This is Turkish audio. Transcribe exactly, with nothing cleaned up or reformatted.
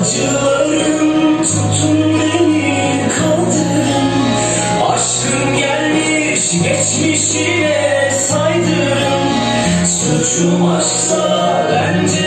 Acılarım tutun beni kaldırın. Aşkım gelmiş geçmişine saydırın. Suçum aşksa bence